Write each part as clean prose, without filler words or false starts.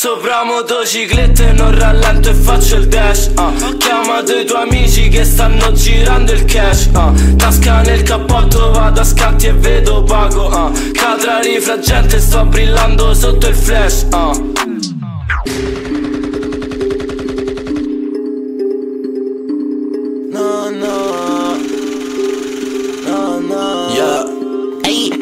Sopra motociclette non rallento e faccio il dash. Chiamato i tuoi amici che stanno girando il cash. Tasca nel cappotto, vado a scatti e vedo pago. Cadra rifraggente, sto brillando sotto il flash. No, no, no, no. Yeah. Hey.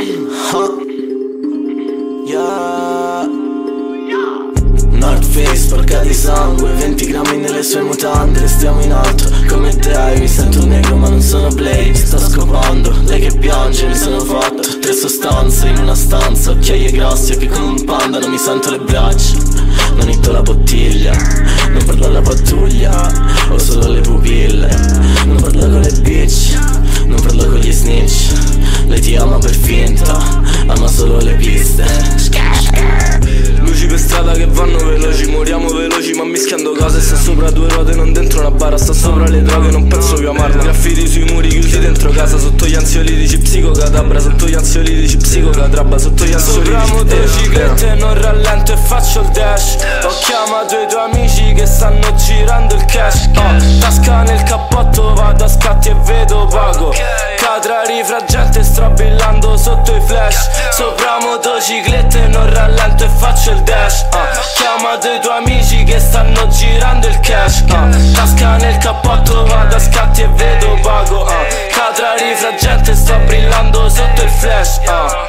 Yeah. North Face sporca di sangue, 20 grammi nelle sue mutande. Stiamo in alto come te hai, mi sento negro ma non sono Blade. Sto scopando, lei che piange, mi sono fatto 3 sostanze in una stanza. Occhiaie grossi, occhi con un panda, non mi sento le braccia. Non hitto la bottiglia, non parlo alla pattuglia, ho solo le pupille. Non parlo con le bitch, non parlo con gli snitch. Lei ti ama per finta, ama solo le piste. Luci per strada che vanno veloci, moriamo veloci ma mischiando cose. Sto sopra 2 ruote, non dentro una bara. Sto sopra le droghe, non penso più amarla. Graffiti sui muri, chiusi dentro casa. Sotto gli ansiolitici, psicocadabra. Sotto gli ansiolitici, psicocatrabba. Sotto gli ansiolitici, sopra motociclette non rallento e faccio il dash. Ho chiamato i tuoi amici che stanno girando il cash. Tasca nel cappotto, vado a scatti e vedo pago. Cadra rifraggente, sto brillando sotto i flash. Sopra motociclette non rallento e faccio il dash. Chiamato i tuoi amici che stanno girando il cash. Tasca nel cappotto, vado a scatti e vedo pago. Cadra rifraggente, sto brillando sotto il flash.